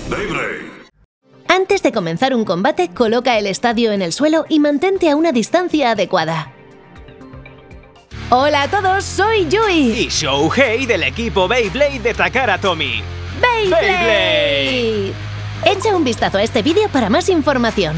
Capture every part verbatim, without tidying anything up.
Beyblade. Antes de comenzar un combate, coloca el estadio en el suelo y mantente a una distancia adecuada. Hola a todos, soy Yui. Y Shouhei del equipo Beyblade de Takara Tomy. ¡Beyblade! ¡Beyblade! Echa un vistazo a este vídeo para más información.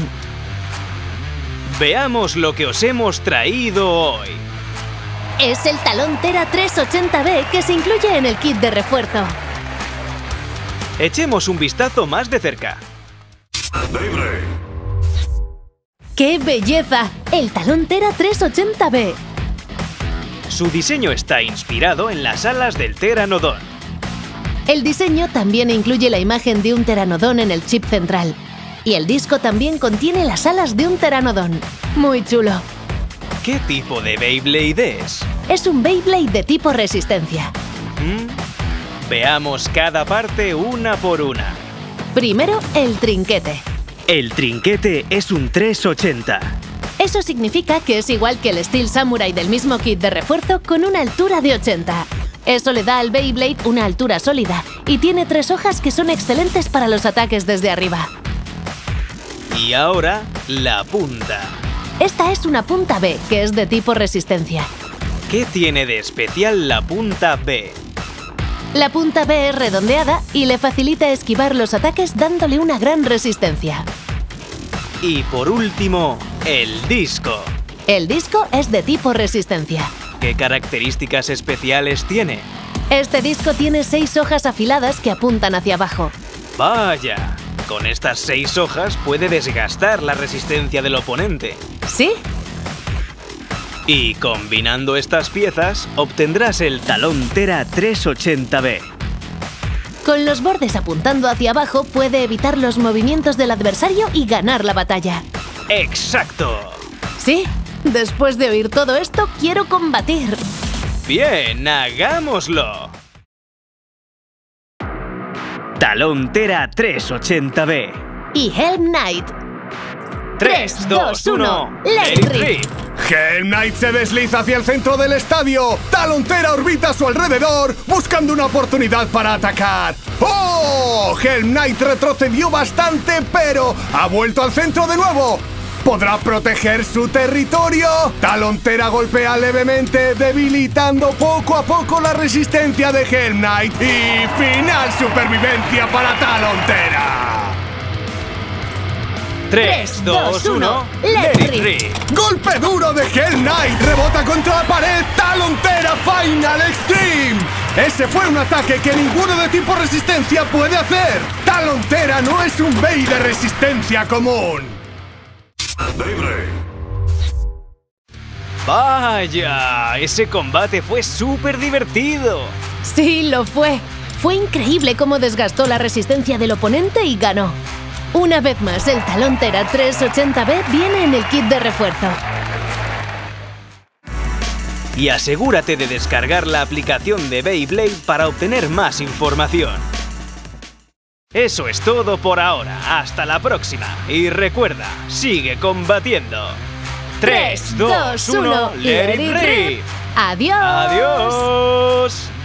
Veamos lo que os hemos traído hoy. Es el talón Tera trescientos ochenta B que se incluye en el kit de refuerzo. Echemos un vistazo más de cerca. Beyblade. ¡Qué belleza! El talón Tera trescientos ochenta B. Su diseño está inspirado en las alas del Pteranodon. El diseño también incluye la imagen de un Pteranodon en el chip central. Y el disco también contiene las alas de un Pteranodon. Muy chulo. ¿Qué tipo de Beyblade es? Es un Beyblade de tipo resistencia. ¿Mm? Veamos cada parte una por una. Primero, el trinquete. El trinquete es un trescientos ochenta. Eso significa que es igual que el Steel Samurai del mismo kit de refuerzo con una altura de ochenta. Eso le da al Beyblade una altura sólida y tiene tres hojas que son excelentes para los ataques desde arriba. Y ahora, la punta. Esta es una punta B, que es de tipo resistencia. ¿Qué tiene de especial la punta B? La punta B es redondeada y le facilita esquivar los ataques dándole una gran resistencia. Y por último, el disco. El disco es de tipo resistencia. ¿Qué características especiales tiene? Este disco tiene seis hojas afiladas que apuntan hacia abajo. ¡Vaya! Con estas seis hojas puede desgastar la resistencia del oponente. ¿Sí? Y combinando estas piezas, obtendrás el talón Tera trescientos ochenta B. Con los bordes apuntando hacia abajo, puede evitar los movimientos del adversario y ganar la batalla. ¡Exacto! ¿Sí? Después de oír todo esto, quiero combatir. ¡Bien! ¡Hagámoslo! Talón Tera trescientos ochenta B. Y Helm Knight. tres, dos, uno, ¡Let it rip! Helm Knight se desliza hacia el centro del estadio. Talón Tera orbita a su alrededor, buscando una oportunidad para atacar. ¡Oh! Helm Knight retrocedió bastante, pero ha vuelto al centro de nuevo. ¿Podrá proteger su territorio? Talón Tera golpea levemente, debilitando poco a poco la resistencia de Helm Knight. Y final supervivencia para Talón Tera. tres, dos, uno, ¡Let it rip! Golpe duro de Helm Knight, rebota contra la pared. Talón Tera Final Extreme. Ese fue un ataque que ninguno de tipo resistencia puede hacer. Talón Tera no es un Bey de resistencia común. Beyblade. ¡Vaya! Ese combate fue súper divertido. Sí, lo fue. Fue increíble cómo desgastó la resistencia del oponente y ganó. Una vez más, el talón Tera trescientos ochenta B viene en el kit de refuerzo. Y asegúrate de descargar la aplicación de Beyblade para obtener más información. Eso es todo por ahora. Hasta la próxima. Y recuerda, sigue combatiendo. tres, dos, uno, ¡Let it rip! ¡Adiós! ¡Adiós!